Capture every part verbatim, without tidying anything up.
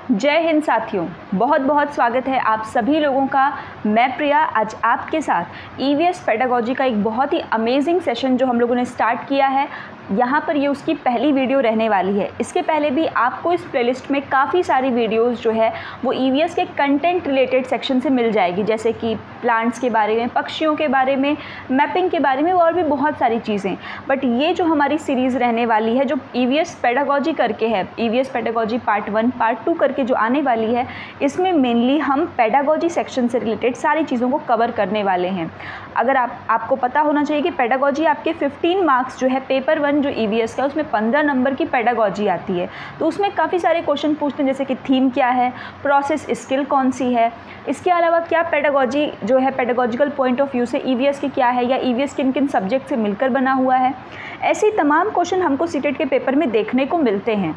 जय हिंद साथियों, बहुत बहुत स्वागत है आप सभी लोगों का। मैं प्रिया आज आपके साथ ईवीएस पेडागोजी का एक बहुत ही अमेजिंग सेशन जो हम लोगों ने स्टार्ट किया है, यहाँ पर ये उसकी पहली वीडियो रहने वाली है। इसके पहले भी आपको इस प्लेलिस्ट में काफ़ी सारी वीडियोस जो है वो ईवीएस के कंटेंट रिलेटेड सेक्शन से मिल जाएगी, जैसे कि प्लांट्स के बारे में, पक्षियों के बारे में, मैपिंग के बारे में और भी बहुत सारी चीज़ें। बट ये जो हमारी सीरीज़ रहने वाली है, जो ईवीएस पेडागोजी करके है, EVS pedagogy part one part two करके जो आने वाली है, इसमें मेनली हम पेडागोजी सेक्शन से रिलेटेड सारी चीज़ों को कवर करने वाले हैं। अगर आप आपको पता होना चाहिए कि पेडागोजी आपके फिफ्टीन मार्क्स जो है पेपर वन जो ईवीएस का, उसमें पंद्रह नंबर की पेडागोजी आती है। तो उसमें काफ़ी सारे क्वेश्चन पूछते हैं, जैसे कि थीम क्या है, प्रोसेस स्किल कौन सी है, इसके अलावा क्या पेडागोजी जो है पेडागोजिकल पॉइंट ऑफ व्यू से ईवीएस की क्या है, या ईवीएस किन किन सब्जेक्ट से मिलकर बना हुआ है। ऐसे तमाम क्वेश्चन हमको सीटेट के पेपर में देखने को मिलते हैं।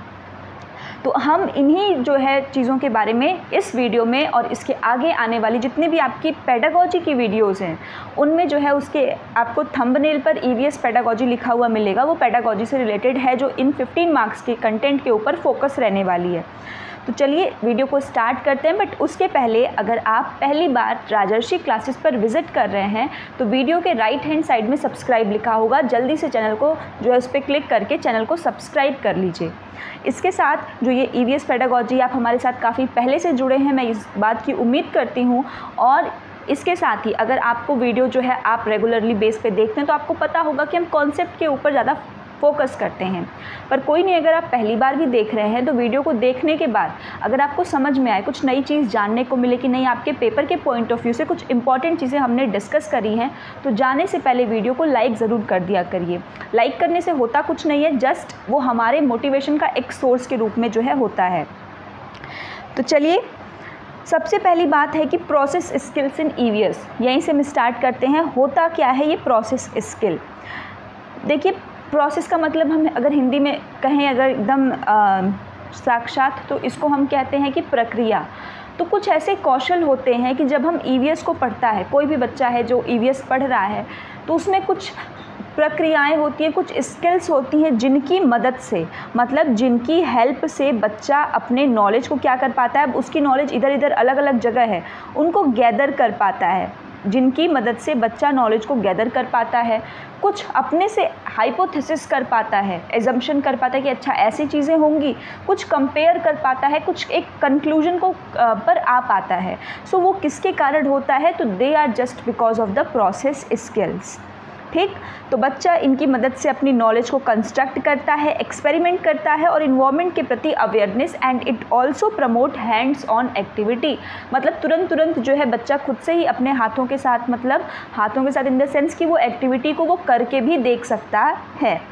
तो हम इन्हीं जो है चीज़ों के बारे में इस वीडियो में और इसके आगे आने वाली जितने भी आपकी पेडागोजी की वीडियोस हैं, उनमें जो है उसके आपको थंबनेल पर ईवीएस पेडागोजी लिखा हुआ मिलेगा। वो पेडागोजी से रिलेटेड है जो इन फिफ्टीन मार्क्स के कंटेंट के ऊपर फोकस रहने वाली है। तो चलिए वीडियो को स्टार्ट करते हैं। बट उसके पहले अगर आप पहली बार राजर्षि क्लासेस पर विजिट कर रहे हैं तो वीडियो के राइट हैंड साइड में सब्सक्राइब लिखा होगा, जल्दी से चैनल को जो है उस पर क्लिक करके चैनल को सब्सक्राइब कर लीजिए। इसके साथ जो ये ईवीएस पेडागोजी आप हमारे साथ काफ़ी पहले से जुड़े हैं, मैं इस बात की उम्मीद करती हूँ। और इसके साथ ही अगर आपको वीडियो जो है आप रेगुलरली बेस पे देखते हैं तो आपको पता होगा कि हम कॉन्सेप्ट के ऊपर ज़्यादा फोकस करते हैं। पर कोई नहीं, अगर आप पहली बार भी देख रहे हैं तो वीडियो को देखने के बाद अगर आपको समझ में आए, कुछ नई चीज़ जानने को मिले कि नहीं, आपके पेपर के पॉइंट ऑफ व्यू से कुछ इंपॉर्टेंट चीज़ें हमने डिस्कस करी हैं, तो जाने से पहले वीडियो को लाइक ज़रूर कर दिया करिए। लाइक करने से होता कुछ नहीं है, जस्ट वो हमारे मोटिवेशन का एक सोर्स के रूप में जो है होता है। तो चलिए, सबसे पहली बात है कि प्रोसेस स्किल्स इन ईवीएस, यहीं से हम स्टार्ट करते हैं। होता क्या है ये प्रोसेस स्किल? देखिए, प्रोसेस का मतलब हम अगर हिंदी में कहें, अगर एकदम साक्षात, तो इसको हम कहते हैं कि प्रक्रिया। तो कुछ ऐसे कौशल होते हैं कि जब हम ईवीएस को पढ़ता है, कोई भी बच्चा है जो ईवीएस पढ़ रहा है, तो उसमें कुछ प्रक्रियाएं होती हैं, कुछ स्किल्स होती हैं जिनकी मदद से, मतलब जिनकी हेल्प से बच्चा अपने नॉलेज को क्या कर पाता है, उसकी नॉलेज इधर इधर अलग अलग जगह है उनको गैदर कर पाता है, जिनकी मदद से बच्चा नॉलेज को गैदर कर पाता है, कुछ अपने से हाइपोथेसिस कर पाता है, एजम्पशन कर पाता है कि अच्छा ऐसी चीज़ें होंगी, कुछ कंपेयर कर पाता है, कुछ एक कंक्लूजन को पर आ पाता है। सो so, वो किसके कारण होता है? तो they are just because of the process skills. ठीक, तो बच्चा इनकी मदद से अपनी नॉलेज को कंस्ट्रक्ट करता है, एक्सपेरिमेंट करता है और इन्वायरमेंट के प्रति awareness, and it also promote hands on activity. मतलब तुरंत तुरंत जो है बच्चा खुद से ही अपने हाथों के साथ, मतलब हाथों के साथ इन द सेंस कि वो एक्टिविटी को वो करके भी देख सकता है।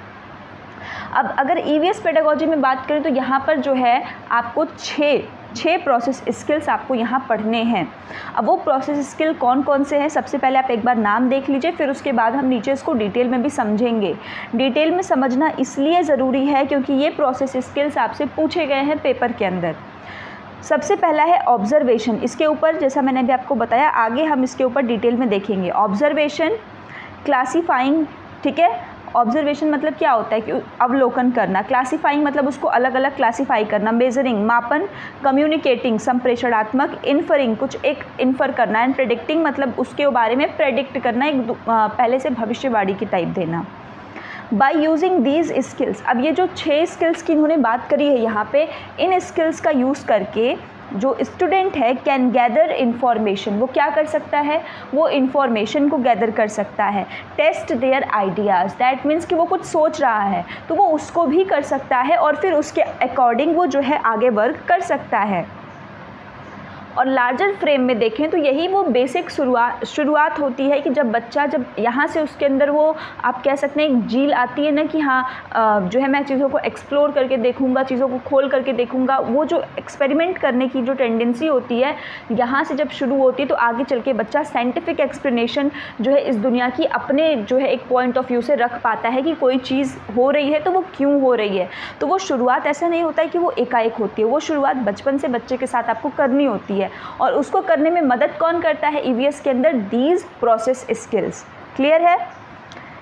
अब अगर ईवीएस पेडागोजी में बात करें तो यहाँ पर जो है आपको छः छः प्रोसेस स्किल्स आपको यहाँ पढ़ने हैं। अब वो प्रोसेस स्किल कौन कौन से हैं, सबसे पहले आप एक बार नाम देख लीजिए, फिर उसके बाद हम नीचे इसको डिटेल में भी समझेंगे। डिटेल में समझना इसलिए ज़रूरी है क्योंकि ये प्रोसेस स्किल्स आपसे पूछे गए हैं पेपर के अंदर। सबसे पहला है ऑब्जर्वेशन। इसके ऊपर जैसा मैंने अभी आपको बताया, आगे हम इसके ऊपर डिटेल में देखेंगे। ऑब्जर्वेशन, क्लासीफाइंग, ठीक है। ऑब्जर्वेशन मतलब क्या होता है कि अवलोकन करना, क्लासीफाइंग मतलब उसको अलग अलग क्लासीफाई करना, मेजरिंग मापन, कम्युनिकेटिंग संप्रेषणात्मक, इन्फरिंग कुछ एक इन्फर करना, एंड प्रेडिक्टिंग मतलब उसके बारे में प्रेडिक्ट करना, एक पहले से भविष्यवाणी की टाइप देना। बाई यूजिंग दीज स्किल्स, अब ये जो छः स्किल्स की इन्होंने बात करी है यहाँ पे, इन स्किल्स का यूज़ करके जो स्टूडेंट है कैन गैदर इन्फॉर्मेशन, वो क्या कर सकता है, वो इन्फॉर्मेशन को गैदर कर सकता है। Test their ideas, that means कि वो कुछ सोच रहा है तो वो उसको भी कर सकता है और फिर उसके अकॉर्डिंग वो जो है आगे वर्क कर सकता है। और लार्जर फ्रेम में देखें तो यही वो बेसिक शुरुआत शुरुआत होती है कि जब बच्चा, जब यहाँ से उसके अंदर वो आप कह सकते हैं एक झील आती है ना कि हाँ जो है मैं चीज़ों को एक्सप्लोर करके देखूँगा, चीज़ों को खोल करके देखूँगा, वो जो एक्सपेरिमेंट करने की जो टेंडेंसी होती है यहाँ से जब शुरू होती है तो आगे चल के बच्चा साइंटिफिक एक्सप्लेनेशन जो है इस दुनिया की अपने जो है एक पॉइंट ऑफ व्यू से रख पाता है कि कोई चीज़ हो रही है तो वो क्यों हो रही है। तो वो शुरुआत ऐसा नहीं होता है कि वो एकाएक होती है, वो शुरुआत बचपन से बच्चे के साथ आपको करनी होती है। और उसको करने में मदद कौन करता है ईवीएस के अंदर? These process skills. क्लियर है?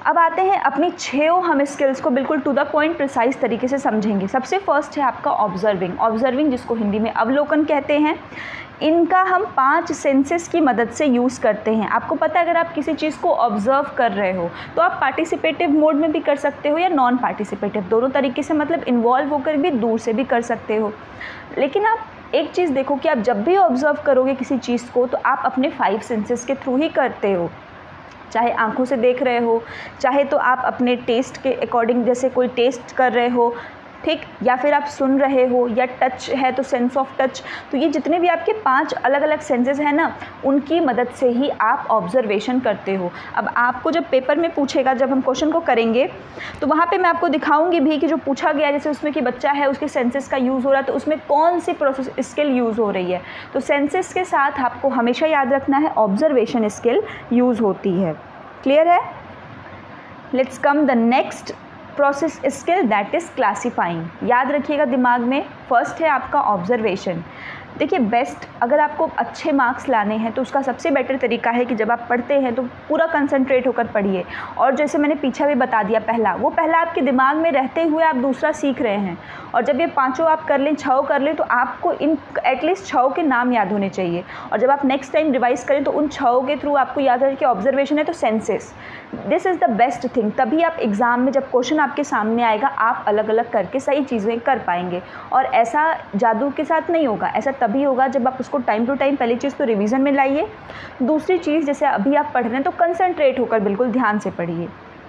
अब आते हैं अपनी छः हम स्किल्स को बिल्कुल टू द पॉइंट प्रिसाइज तरीके से समझेंगे। सबसे फर्स्ट है आपका ऑब्जर्विंग। ऑब्जर्विंग जिसको हिंदी में अवलोकन कहते हैं, इनका हम पांच सेंसेस की मदद से यूज़ करते हैं। आपको पता है अगर आप किसी चीज़ को ऑब्जर्व कर रहे हो तो आप पार्टिसिपेटिव मोड में भी कर सकते हो या नॉन पार्टिसिपेटिव, दोनों तरीके से, मतलब इन्वॉल्व होकर भी दूर से भी कर सकते हो। लेकिन आप एक चीज़ देखो कि आप जब भी ऑब्जर्व करोगे किसी चीज़ को तो आप अपने फाइव सेंसेस के थ्रू ही करते हो। चाहे आंखों से देख रहे हो, चाहे तो आप अपने टेस्ट के अकॉर्डिंग जैसे कोई टेस्ट कर रहे हो, ठीक, या फिर आप सुन रहे हो, या टच है तो सेंस ऑफ टच। तो ये जितने भी आपके पांच अलग अलग सेंसेस हैं ना, उनकी मदद से ही आप ऑब्जर्वेशन करते हो। अब आपको जब पेपर में पूछेगा, जब हम क्वेश्चन को करेंगे तो वहाँ पे मैं आपको दिखाऊंगी भी कि जो पूछा गया जैसे उसमें कि बच्चा है उसके सेंसेस का यूज़ हो रहा है तो उसमें कौन सी प्रोसेस स्किल यूज़ हो रही है। तो सेंसेस के साथ आपको हमेशा याद रखना है ऑब्जर्वेशन स्किल यूज़ होती है। क्लियर है? Let's come the next process skill, that is classifying. याद रखिएगा दिमाग में, फर्स्ट है आपका ऑब्जर्वेशन। देखिए बेस्ट, अगर आपको अच्छे मार्क्स लाने हैं तो उसका सबसे बेटर तरीका है कि जब आप पढ़ते हैं तो पूरा कंसंट्रेट होकर पढ़िए। और जैसे मैंने पीछे भी बता दिया, पहला वो पहला आपके दिमाग में रहते हुए आप दूसरा सीख रहे हैं। और जब ये पांचों आप कर लें, छः कर लें, तो आपको इन एटलीस्ट छः के नाम याद होने चाहिए। और जब आप नेक्स्ट टाइम रिवाइज करें तो उन छः के थ्रू आपको याद रहे कि ऑब्जर्वेशन है तो senses, this is the best thing. तभी आप एग्ज़ाम में जब क्वेश्चन आपके सामने आएगा आप अलग अलग करके सही चीज़ें कर पाएंगे। और ऐसा जादू के साथ नहीं होगा, ऐसा तभी होगा जब आप उसको टाइम टू टाइम, पहली चीज़ तो रिवीजन में लाइए, दूसरी चीज़ जैसे अभी आप पढ़ रहे हैं तो कंसंट्रेट होकर बिल्कुल ध्यान से पढ़िए।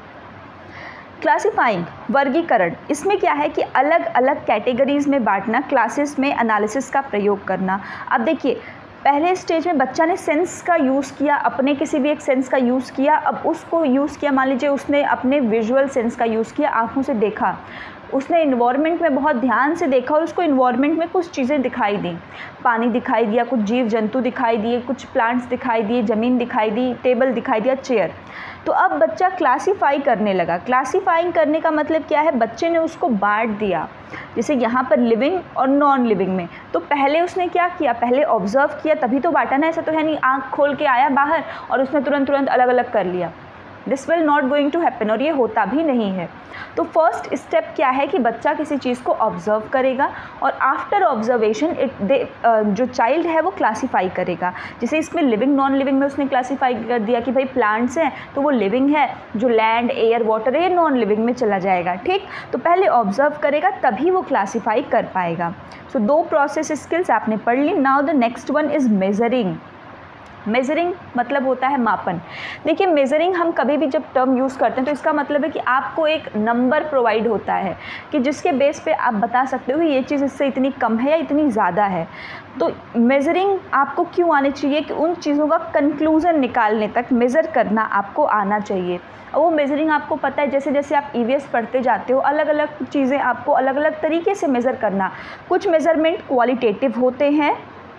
क्लासिफाइंग, वर्गीकरण, इसमें क्या है कि अलग अलग कैटेगरीज में बांटना, क्लासेस में एनालिसिस का प्रयोग करना। अब देखिए पहले स्टेज में बच्चा ने सेंस का यूज़ किया, अपने किसी भी एक सेंस का यूज़ किया, अब उसको यूज़ किया, मान लीजिए उसने अपने विजुअल सेंस का यूज़ किया, आँखों से देखा, उसने इन्वायरमेंट में बहुत ध्यान से देखा और उसको इन्वायरमेंट में कुछ चीज़ें दिखाई दी, पानी दिखाई दिया, कुछ जीव जंतु दिखाई दिए, कुछ प्लांट्स दिखाई दिए, ज़मीन दिखाई दी, टेबल दिखाई दिया, चेयर। तो अब बच्चा क्लासीफाई करने लगा। क्लासीफाइंग करने का मतलब क्या है, बच्चे ने उसको बांट दिया, जैसे यहाँ पर लिविंग और नॉन लिविंग में। तो पहले उसने क्या किया, पहले ऑब्जर्व किया तभी तो बांटा ना, ऐसा तो है नहीं आँख खोल के आया बाहर और उसने तुरंत तुरंत अलग अलग कर लिया। This will not going to happen, और ये होता भी नहीं है। तो फर्स्ट स्टेप क्या है कि बच्चा किसी चीज़ को ऑब्जर्व करेगा और आफ्टर ऑब्जर्वेशन इट दे जो चाइल्ड है वो क्लासीफाई करेगा। जैसे इसमें लिविंग नॉन लिविंग में उसने क्लासीफाई कर दिया कि भाई प्लांट्स हैं तो वो लिविंग है, जो लैंड एयर वाटर है ये नॉन लिविंग में चला जाएगा। ठीक, तो पहले ऑब्जर्व करेगा तभी वो क्लासीफाई कर पाएगा। सो so, दो प्रोसेस स्किल्स आपने पढ़ ली। Now the next one is measuring. Measuring मतलब होता है मापन। देखिए मेज़रिंग हम कभी भी जब टर्म यूज़ करते हैं तो इसका मतलब है कि आपको एक नंबर प्रोवाइड होता है कि जिसके बेस पे आप बता सकते हो ये चीज़ इससे इतनी कम है या इतनी ज़्यादा है। तो मेज़रिंग आपको क्यों आने चाहिए कि उन चीज़ों का कंक्लूज़न निकालने तक मेज़र करना आपको आना चाहिए। और वो मेज़रिंग आपको पता है, जैसे जैसे आप ई वी एस पढ़ते जाते हो अलग अलग चीज़ें आपको अलग अलग तरीके से मेज़र करना। कुछ मेज़रमेंट क्वालिटेटिव होते हैं,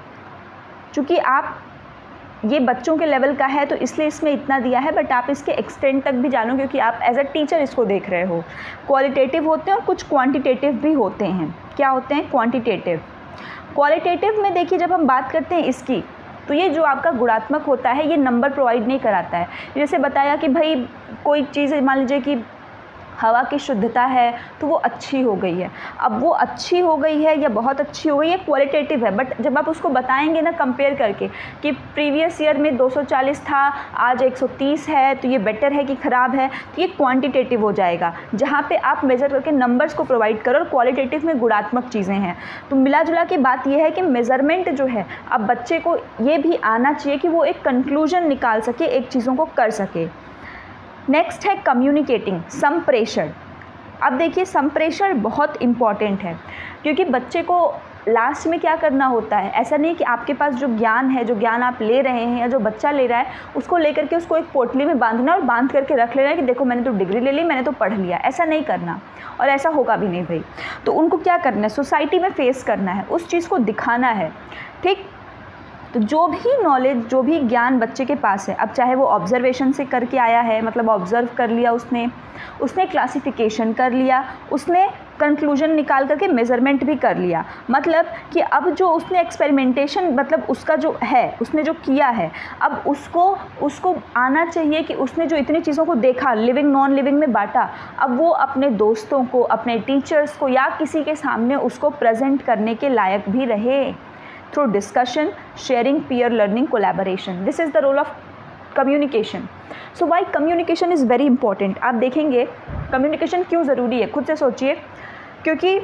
चूँकि आप ये बच्चों के लेवल का है तो इसलिए इसमें इतना दिया है, बट आप इसके एक्सटेंड तक भी जानो क्योंकि आप एज अ टीचर इसको देख रहे हो। क्वालिटेटिव होते हैं और कुछ क्वांटिटेटिव भी होते हैं। क्या होते हैं? क्वांटिटेटिव। क्वालिटेटिव में देखिए जब हम बात करते हैं इसकी, तो ये जो आपका गुणात्मक होता है ये नंबर प्रोवाइड नहीं कराता है। जैसे बताया कि भाई कोई चीज़ मान लीजिए कि हवा की शुद्धता है तो वो अच्छी हो गई है। अब वो अच्छी हो गई है या बहुत अच्छी हो गई है क्वालिटेटिव है, बट जब आप उसको बताएंगे ना कंपेयर करके कि प्रीवियस ईयर में दो सौ चालीस था आज एक सौ तीस है तो ये बेटर है कि ख़राब है, तो ये क्वांटिटेटिव हो जाएगा जहाँ पे आप मेज़र करके नंबर्स को प्रोवाइड करो। और क्वालिटेटिव में गुणात्मक चीज़ें हैं। तो मिला जुला के बात यह है कि मेज़रमेंट जो है अब बच्चे को ये भी आना चाहिए कि वो एक कंक्लूजन निकाल सके, एक चीज़ों को कर सके। नेक्स्ट है कम्युनिकेटिंग, संप्रेषण। अब देखिए संप्रेषण बहुत इम्पॉर्टेंट है क्योंकि बच्चे को लास्ट में क्या करना होता है, ऐसा नहीं कि आपके पास जो ज्ञान है, जो ज्ञान आप ले रहे हैं या जो बच्चा ले रहा है उसको लेकर के उसको एक पोटली में बांधना और बांध करके रख लेना है कि देखो मैंने तो डिग्री ले ली, मैंने तो पढ़ लिया। ऐसा नहीं करना और ऐसा होगा भी नहीं भाई। तो उनको क्या करना है, सोसाइटी में फेस करना है, उस चीज़ को दिखाना है। ठीक, तो जो भी नॉलेज, जो भी ज्ञान बच्चे के पास है, अब चाहे वो ऑब्जर्वेशन से करके आया है, मतलब ऑब्ज़र्व कर लिया उसने उसने क्लासिफिकेशन कर लिया, उसने कंक्लूजन निकाल करके मेज़रमेंट भी कर लिया। मतलब कि अब जो उसने एक्सपेरिमेंटेशन मतलब उसका जो है उसने जो किया है, अब उसको उसको आना चाहिए कि उसने जो इतनी चीज़ों को देखा, लिविंग नॉन लिविंग में बांटा, अब वो अपने दोस्तों को, अपने टीचर्स को या किसी के सामने उसको प्रेजेंट करने के लायक भी रहे through discussion, sharing, peer learning, collaboration. This is the role of communication. So why communication is very important. आप देखेंगे कम्युनिकेशन क्यों ज़रूरी है, खुद से सोचिए। क्योंकि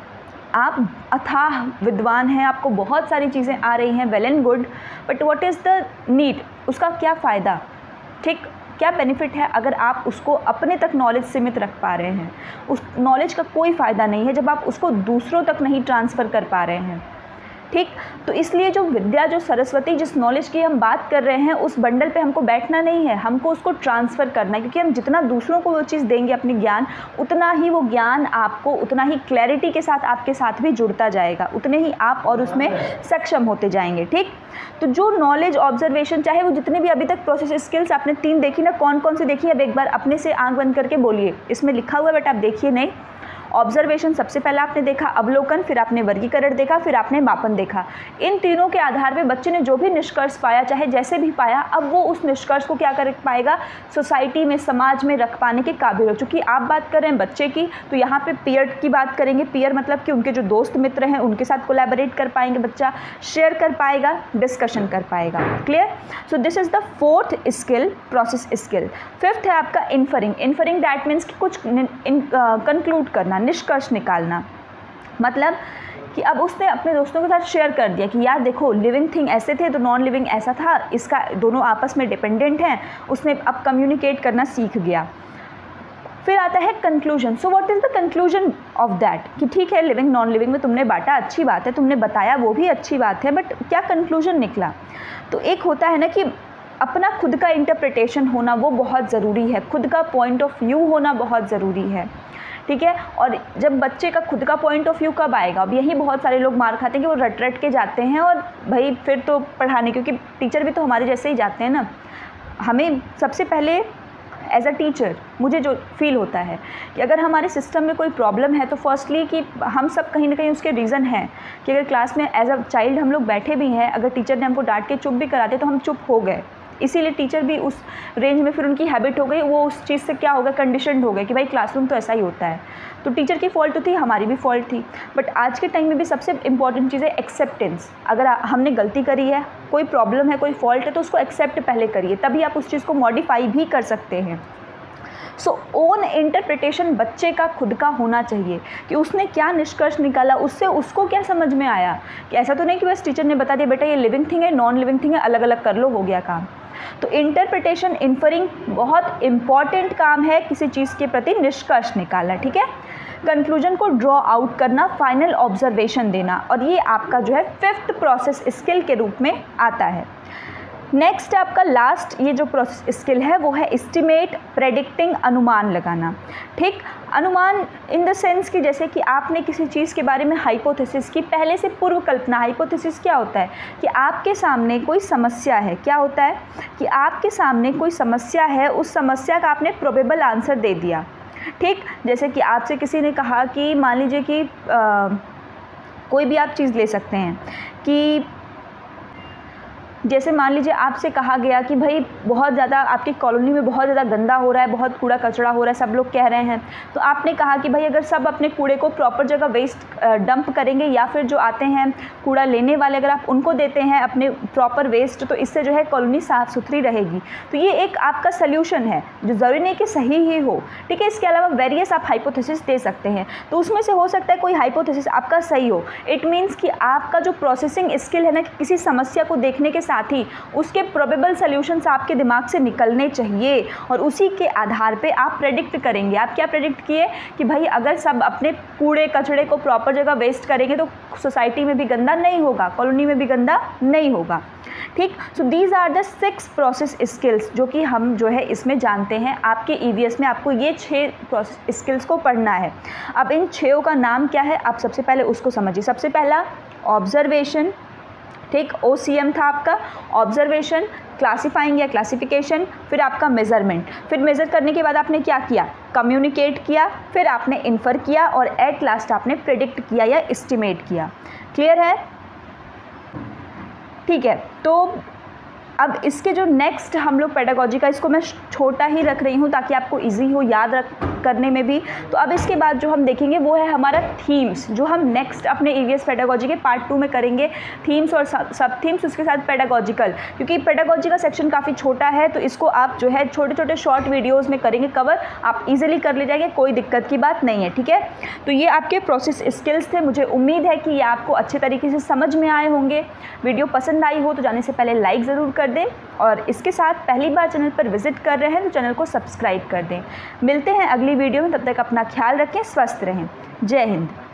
आप अथाह विद्वान हैं, आपको बहुत सारी चीज़ें आ रही हैं, well and good, but what is the need, उसका क्या फ़ायदा, ठीक, क्या बेनिफिट है अगर आप उसको अपने तक नॉलेज सीमित रख पा रहे हैं। उस नॉलेज का कोई फ़ायदा नहीं है जब आप उसको दूसरों तक नहीं ट्रांसफ़र कर पा रहे हैं, ठीक। तो इसलिए जो विद्या, जो सरस्वती, जिस नॉलेज की हम बात कर रहे हैं, उस बंडल पे हमको बैठना नहीं है, हमको उसको ट्रांसफ़र करना है। क्योंकि हम जितना दूसरों को वो चीज़ देंगे अपनी ज्ञान, उतना ही वो ज्ञान आपको, उतना ही क्लैरिटी के साथ आपके साथ भी जुड़ता जाएगा, उतने ही आप और उसमें सक्षम होते जाएंगे, ठीक। तो जो नॉलेज, ऑब्जर्वेशन, चाहे वो जितने भी अभी तक प्रोसेस स्किल्स आपने तीन देखी ना, कौन कौन सी देखी, अब एक बार अपने से आंख बंद करके बोलिए, इसमें लिखा हुआ है बट आप देखिए नहीं। ऑब्जर्वेशन सबसे पहले आपने देखा, अवलोकन, फिर आपने वर्गीकरण देखा, फिर आपने मापन देखा। इन तीनों के आधार पे बच्चे ने जो भी निष्कर्ष पाया, चाहे जैसे भी पाया, अब वो उस निष्कर्ष को क्या कर पाएगा, सोसाइटी में, समाज में रख पाने के काबिल हो। चूँकि आप बात कर रहे हैं बच्चे की, तो यहाँ पे पीयर की बात करेंगे। पीयर मतलब कि उनके जो दोस्त मित्र हैं उनके साथ कोलैबोरेट कर पाएंगे, बच्चा शेयर कर पाएगा, डिस्कशन कर पाएगा। Clear? So this is the fourth skill, process skill. Fifth है आपका इन्फरिंग। इन्फरिंग दैट मीन्स कि कुछ कंक्लूड करना, निष्कर्ष निकालना। मतलब कि अब उसने अपने दोस्तों के साथ शेयर कर दिया कि यार देखो, लिविंग थिंग ऐसे थे तो नॉन लिविंग ऐसा था, इसका दोनों आपस में डिपेंडेंट हैं। उसने अब कम्युनिकेट करना सीख गया। फिर आता है conclusion. So what is the conclusion of that, कि ठीक है लिविंग नॉन लिविंग में तुमने बांटा, अच्छी बात है, तुमने बताया वो भी अच्छी बात है, बट क्या कंक्लूजन निकला। तो एक होता है ना कि अपना खुद का इंटरप्रिटेशन होना, वो बहुत ज़रूरी है, खुद का पॉइंट ऑफ व्यू होना बहुत ज़रूरी है, ठीक है। और जब बच्चे का खुद का पॉइंट ऑफ व्यू कब आएगा, अब यही बहुत सारे लोग मार खाते हैं कि वो रट रट के जाते हैं और भाई फिर तो पढ़ाने, क्योंकि टीचर भी तो हमारे जैसे ही जाते हैं ना। हमें सबसे पहले एज अ टीचर मुझे जो फील होता है कि अगर हमारे सिस्टम में कोई प्रॉब्लम है तो फर्स्टली कि हम सब कहीं ना कहीं उसके रीज़न हैं कि अगर क्लास में एज अ चाइल्ड हम लोग बैठे भी हैं, अगर टीचर ने हमको डांट के चुप भी कराते तो हम चुप हो गए, इसीलिए टीचर भी उस रेंज में फिर उनकी हैबिट हो गई, वो उस चीज़ से क्या हो गया, कंडीशनड हो गए कि भाई क्लासरूम तो ऐसा ही होता है। तो टीचर की फॉल्ट तो थी, हमारी भी फॉल्ट थी। बट आज के टाइम में भी सबसे इंपॉर्टेंट चीज़ है एक्सेप्टेंस। अगर हमने गलती करी है, कोई प्रॉब्लम है, कोई फॉल्ट है, तो उसको एक्सेप्ट पहले करिए, तभी आप उस चीज़ को मॉडिफाई भी कर सकते हैं। सो ओन इंटरप्रिटेशन बच्चे का खुद का होना चाहिए कि उसने क्या निष्कर्ष निकाला, उससे उसको क्या समझ में आया। कि ऐसा तो नहीं कि बस टीचर ने बता दिया बेटा ये लिविंग थिंग है, नॉन लिविंग थिंग है, अलग अलग कर लो, हो गया काम। तो इंटरप्रिटेशन, इन्फरिंग बहुत इंपॉर्टेंट काम है किसी चीज़ के प्रति निष्कर्ष निकालना, ठीक है। कंक्लूजन को ड्रॉ आउट करना, फाइनल ऑब्जर्वेशन देना, और ये आपका जो है फिफ्थ प्रोसेस स्किल के रूप में आता है। नेक्स्ट आपका लास्ट ये जो प्रोसेस स्किल है वो है एस्टिमेट, प्रेडिक्टिंग, अनुमान लगाना, ठीक। अनुमान इन द सेंस कि जैसे कि आपने किसी चीज़ के बारे में हाइपोथेसिस की, पहले से पूर्व कल्पना। हाइपोथेसिस क्या होता है कि आपके सामने कोई समस्या है, क्या होता है कि आपके सामने कोई समस्या है, उस समस्या का आपने प्रोबेबल आंसर दे दिया, ठीक। जैसे कि आपसे किसी ने कहा कि मान लीजिए कि आ, कोई भी आप चीज़ ले सकते हैं कि जैसे मान लीजिए आपसे कहा गया कि भाई बहुत ज़्यादा आपकी कॉलोनी में बहुत ज़्यादा गंदा हो रहा है, बहुत कूड़ा कचरा हो रहा है, सब लोग कह रहे हैं। तो आपने कहा कि भाई अगर सब अपने कूड़े को प्रॉपर जगह वेस्ट डंप करेंगे, या फिर जो आते हैं कूड़ा लेने वाले अगर आप उनको देते हैं अपने प्रॉपर वेस्ट, तो इससे जो है कॉलोनी साफ़ सुथरी रहेगी। तो ये एक आपका सल्यूशन है जो ज़रूरी नहीं कि सही ही हो, ठीक है। इसके अलावा वेरियस आप हाइपोथेसिस दे सकते हैं, तो उसमें से हो सकता है कोई हाइपोथेसिस आपका सही हो। इट मीन्स कि आपका जो प्रोसेसिंग स्किल है ना, किसी समस्या को देखने के साथ ही उसके प्रोबेबल सॉल्यूशंस आपके दिमाग से निकलने चाहिए, और उसी के आधार पे आप प्रेडिक्ट करेंगे। आप क्या प्रेडिक्ट किए कि भाई अगर सब अपने कूड़े कचड़े को प्रॉपर जगह वेस्ट करेंगे तो सोसाइटी में भी गंदा नहीं होगा, कॉलोनी में भी गंदा नहीं होगा, ठीक। So these are the six process skills जो कि हम जो है इसमें जानते हैं। आपके ईवीएस में आपको ये छः प्रोसेस स्किल्स को पढ़ना है। अब इन छयों का नाम क्या है, आप सबसे पहले उसको समझिए। सबसे पहला ऑब्जर्वेशन, ठीक। ओ सी एम था आपका ऑब्जर्वेशन, क्लासिफाइंग या क्लासिफिकेशन, फिर आपका मेज़रमेंट। फिर मेज़र करने के बाद आपने क्या किया, कम्युनिकेट किया, फिर आपने इन्फर किया और एट लास्ट आपने प्रेडिक्ट किया या एस्टिमेट किया। क्लियर है? ठीक है। तो अब इसके जो नेक्स्ट हम लोग पेडागोजी का, इसको मैं छोटा ही रख रही हूँ ताकि आपको इजी हो याद रख करने में भी। तो अब इसके बाद जो हम देखेंगे वो है हमारा थीम्स, जो हम नेक्स्ट अपने ईवीएस पेडागोजी के पार्ट टू में करेंगे। थीम्स और सब थीम्स, उसके साथ पेडागोजिकल, क्योंकि पेडागोजी का सेक्शन काफ़ी छोटा है तो इसको आप जो है छोटे छोटे शॉर्ट वीडियोज़ में करेंगे कवर, आप ईजिली कर ले जाएंगे, कोई दिक्कत की बात नहीं है। ठीक है। तो ये आपके प्रोसेस स्किल्स थे। मुझे उम्मीद है कि ये आपको अच्छे तरीके से समझ में आए होंगे। वीडियो पसंद आई हो तो जाने से पहले लाइक ज़रूर कर दें, और इसके साथ पहली बार चैनल पर विजिट कर रहे हैं तो चैनल को सब्सक्राइब कर दें। मिलते हैं अगली वीडियो में, तब तक अपना ख्याल रखें, स्वस्थ रहें। जय हिंद।